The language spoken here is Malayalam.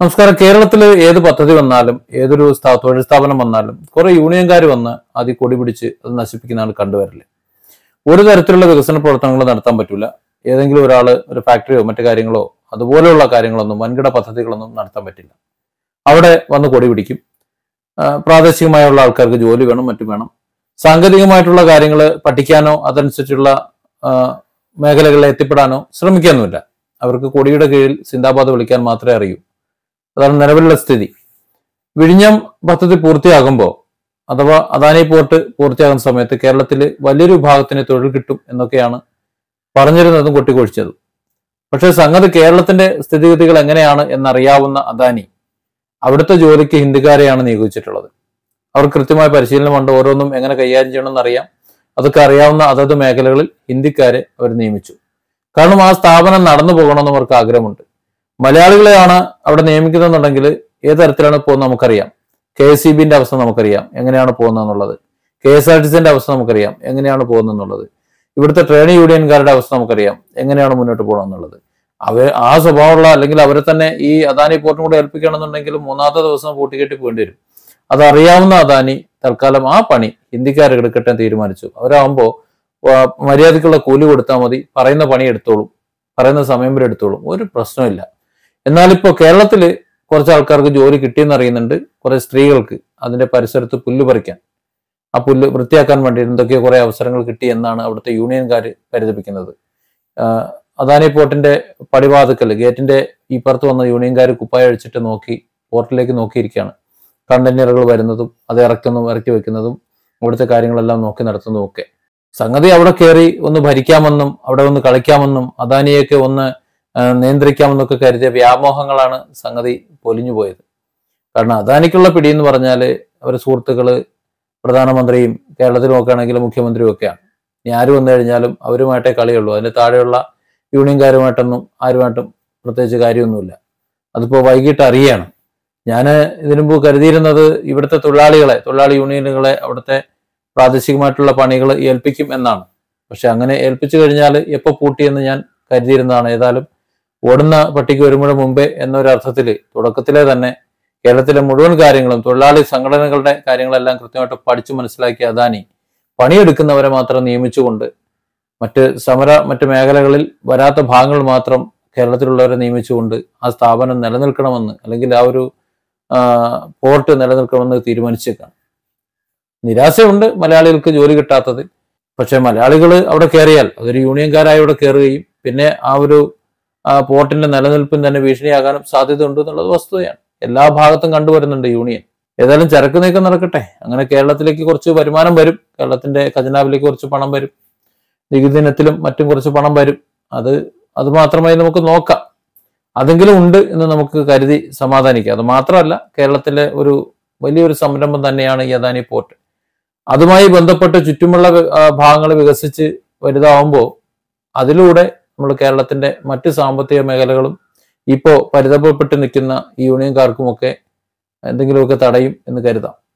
നമസ്കാരം. കേരളത്തിൽ ഏത് പദ്ധതി വന്നാലും ഏതൊരു തൊഴിൽ സ്ഥാപനം വന്നാലും കുറെ യൂണിയൻകാർ വന്ന് അത് കൊടി പിടിച്ച് അത് നശിപ്പിക്കുന്നതാണ് കണ്ടുവരല്. ഒരു തരത്തിലുള്ള വികസന പ്രവർത്തനങ്ങൾ നടത്താൻ പറ്റൂല. ഏതെങ്കിലും ഒരാള് ഒരു ഫാക്ടറിയോ മറ്റു കാര്യങ്ങളോ അതുപോലെയുള്ള കാര്യങ്ങളൊന്നും വൻകിട പദ്ധതികളൊന്നും നടത്താൻ പറ്റില്ല. അവിടെ വന്ന് കൊടി പിടിക്കും. പ്രാദേശികമായുള്ള ആൾക്കാർക്ക് ജോലി വേണം, മറ്റും വേണം. സാങ്കേതികമായിട്ടുള്ള കാര്യങ്ങൾ പഠിക്കാനോ അതനുസരിച്ചുള്ള മേഖലകളിൽ എത്തിപ്പെടാനോ ശ്രമിക്കാനുമില്ല. അവർക്ക് കൊടിയുടെ കീഴിൽ സിന്ദാബാദ് വിളിക്കാൻ മാത്രമേ അറിയൂ. അതാണ് നിലവിലുള്ള സ്ഥിതി. വിഴിഞ്ഞം പദ്ധതി പൂർത്തിയാകുമ്പോൾ അഥവാ അദാനി പോർട്ട് പൂർത്തിയാകുന്ന സമയത്ത് കേരളത്തിൽ വലിയൊരു വിഭാഗത്തിന് തൊഴിൽ കിട്ടും എന്നൊക്കെയാണ് പറഞ്ഞിരുന്നതും കൊട്ടിക്കൊഴിച്ചതും. പക്ഷെ സംഗതി കേരളത്തിന്റെ സ്ഥിതിഗതികൾ എങ്ങനെയാണ് എന്നറിയാവുന്ന അദാനി അവിടുത്തെ ജോലിക്ക് ഹിന്ദിക്കാരെയാണ് നിയോഗിച്ചിട്ടുള്ളത്. അവർ കൃത്യമായ പരിശീലനമുണ്ട്. ഓരോന്നും എങ്ങനെ കൈകാര്യം ചെയ്യണമെന്ന് അറിയാം. അതൊക്കെ അറിയാവുന്ന അതത് മേഖലകളിൽ ഹിന്ദിക്കാരെ അവർ നിയമിച്ചു. കാരണം ആ സ്ഥാപനം നടന്നു പോകണമെന്ന് അവർക്ക് ആഗ്രഹമുണ്ട്. മലയാളികളെയാണ് അവിടെ നിയമിക്കുന്നതെന്നുണ്ടെങ്കിൽ ഏത് തരത്തിലാണ് പോകുന്നത് നമുക്കറിയാം. KSEBിന്റെ അവസ്ഥ നമുക്കറിയാം എങ്ങനെയാണ് പോകുന്നതെന്നുള്ളത്. KSRTCന്റെ അവസ്ഥ നമുക്കറിയാം എങ്ങനെയാണ് പോകുന്നതെന്നുള്ളത്. ഇവിടുത്തെ ട്രേഡ് യൂണിയൻകാരുടെ അവസ്ഥ നമുക്കറിയാം എങ്ങനെയാണ് മുന്നോട്ട് പോകണമെന്നുള്ളത്. ആ സ്വഭാവമുള്ള അല്ലെങ്കിൽ അവരെ തന്നെ ഈ അദാനി പോർട്ടും കൂടെ ഏൽപ്പിക്കണമെന്നുണ്ടെങ്കിൽ മൂന്നാമത്തെ ദിവസം കൂട്ടിക്കെട്ടി പോകേണ്ടി വരും. അതറിയാവുന്ന അദാനി തൽക്കാലം ആ പണി ഹിന്ദിക്കാരെ എടുക്കട്ടെ തീരുമാനിച്ചു. അവരാകുമ്പോൾ മര്യാദക്കുള്ള കൂലി കൊടുത്താൽ മതി, പറയുന്ന പണി എടുത്തോളും, പറയുന്ന സമയം വരെ എടുത്തോളും, ഒരു പ്രശ്നമില്ല. എന്നാലിപ്പോ കേരളത്തിൽ കുറച്ച് ആൾക്കാർക്ക് ജോലി കിട്ടിയെന്ന് അറിയുന്നുണ്ട്. കുറെ സ്ത്രീകൾക്ക് അതിന്റെ പരിസരത്ത് പുല്ല് പറിക്കാൻ, ആ പുല്ല് വൃത്തിയാക്കാൻ വേണ്ടി എന്തൊക്കെയോ കുറെ അവസരങ്ങൾ കിട്ടി എന്നാണ് അവിടുത്തെ യൂണിയൻകാർ പരിതപിക്കുന്നത്. അദാനി പോർട്ടിന്റെ പടിവാതിക്കൽ ഗേറ്റിന്റെ ഇപ്പുറത്ത് വന്ന യൂണിയൻകാർ കുപ്പായ അഴിച്ചിട്ട് നോക്കി പോർട്ടിലേക്ക് നോക്കിയിരിക്കുകയാണ്. കണ്ടെയ്നറുകൾ വരുന്നതും അത് ഇറക്കി വെക്കുന്നതും അവിടുത്തെ കാര്യങ്ങളെല്ലാം നോക്കി നടത്തുന്നതും ഒക്കെ. സംഗതി അവിടെ കയറി ഒന്ന് ഭരിക്കാമെന്നും അവിടെ ഒന്ന് കളിക്കാമെന്നും അദാനിയൊക്കെ ഒന്ന് നിയന്ത്രിക്കാമെന്നൊക്കെ കരുതിയ വ്യാമോഹങ്ങളാണ് സംഗതി പൊലിഞ്ഞു പോയത്. കാരണം അദാനിക്കുള്ള പിടി എന്ന് പറഞ്ഞാൽ അവരുടെ സുഹൃത്തുക്കള് പ്രധാനമന്ത്രിയും കേരളത്തിൽ നോക്കുകയാണെങ്കിൽ മുഖ്യമന്ത്രിയും ഒക്കെയാണ്. ഇനി ആര് വന്നു കഴിഞ്ഞാലും അവരുമായിട്ടേ കളിയുള്ളൂ. അതിന്റെ താഴെയുള്ള യൂണിയൻകാരുമായിട്ടൊന്നും ആരുമായിട്ടും പ്രത്യേകിച്ച് കാര്യമൊന്നുമില്ല. അതിപ്പോ വൈകിട്ട് അറിയാണ്. ഞാൻ ഇതിനു മുമ്പ് കരുതിയിരുന്നത് ഇവിടുത്തെ തൊഴിലാളി യൂണിയനുകളെ അവിടുത്തെ പ്രാദേശികമായിട്ടുള്ള പണികൾ ഏൽപ്പിക്കും എന്നാണ്. പക്ഷെ അങ്ങനെ ഏൽപ്പിച്ചു കഴിഞ്ഞാൽ എപ്പോൾ പൂട്ടിയെന്ന് ഞാൻ കരുതിയിരുന്നതാണ്. ഏതായാലും ഓടുന്ന പട്ടിക്ക് വരുമ്പോഴും മുമ്പേ എന്നൊരർത്ഥത്തിൽ തുടക്കത്തിലെ തന്നെ കേരളത്തിലെ മുഴുവൻ കാര്യങ്ങളും തൊഴിലാളി സംഘടനകളുടെ കാര്യങ്ങളെല്ലാം കൃത്യമായിട്ട് പഠിച്ചു മനസ്സിലാക്കിയ അദാനി പണിയെടുക്കുന്നവരെ മാത്രം നിയമിച്ചുകൊണ്ട് മറ്റ് മേഖലകളിൽ വരാത്ത ഭാഗങ്ങൾ മാത്രം കേരളത്തിലുള്ളവരെ നിയമിച്ചുകൊണ്ട് ആ സ്ഥാപനം നിലനിൽക്കണമെന്ന് അല്ലെങ്കിൽ ആ ഒരു പോർട്ട് നിലനിൽക്കണമെന്ന് തീരുമാനിച്ചേക്കാണ്. നിരാശയുണ്ട് മലയാളികൾക്ക് ജോലി കിട്ടാത്തത്. പക്ഷെ മലയാളികൾ അവിടെ കയറിയാൽ അതൊരു യൂണിയൻകാരായി അവിടെ കയറുകയും പിന്നെ ആ ഒരു പോർട്ടിന്റെ നിലനിൽപ്പിന് തന്നെ ഭീഷണിയാകാനും സാധ്യത ഉണ്ട് എന്നുള്ളത് വസ്തുതയാണ്. എല്ലാ ഭാഗത്തും കണ്ടുവരുന്നുണ്ട് യൂണിയൻ. ഏതായാലും ചരക്ക് നീക്കം നടക്കട്ടെ. അങ്ങനെ കേരളത്തിലേക്ക് കുറച്ച് വരുമാനം വരും. കേരളത്തിന്റെ ഖജനാവിലേക്ക് കുറച്ച് പണം വരും. നികുതി ഇനത്തിലും മറ്റും കുറച്ച് പണം വരും. അത് മാത്രമായി നമുക്ക് നോക്കാം. അതെങ്കിലും ഉണ്ട് എന്ന് നമുക്ക് കരുതി സമാധാനിക്കാം. അത് മാത്രമല്ല, കേരളത്തിലെ ഒരു വലിയൊരു സംരംഭം തന്നെയാണ് ഈ അദാനി പോർട്ട്. അതുമായി ബന്ധപ്പെട്ട് ചുറ്റുമുള്ള ഭാഗങ്ങൾ വികസിച്ച് വലുതാവുമ്പോൾ അതിലൂടെ നമ്മൾ കേരളത്തിന്റെ മറ്റ് സാമ്പത്തിക മേഖലകളും ഇപ്പോൾ പരിതപപ്പെട്ട് നിൽക്കുന്ന ഈ യൂണിയൻകാർക്കുമൊക്കെ എന്തെങ്കിലുമൊക്കെ തടയും എന്ന് കരുതാം.